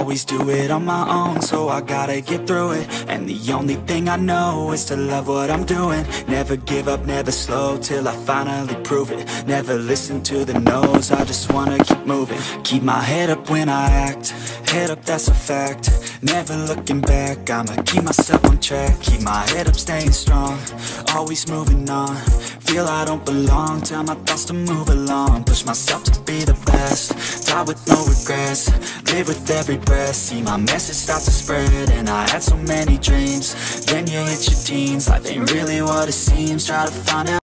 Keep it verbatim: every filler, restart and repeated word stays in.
always do it on my own, so I gotta get through it. And the only thing I know is to love what I'm doing. Never give up, never slow, till I finally prove it. Never listen to the no's, I just wanna keep moving. Keep my head up when I act, head up, that's a fact. Never looking back, I'ma keep myself on track. Keep my head up, staying strong, always moving on. Feel I don't belong, tell my thoughts to move along. Push myself to be the best, die with no regrets. Live with every breath, see my message start to spread. And I had so many dreams, then you hit your teens. Life ain't really what it seems, try to find out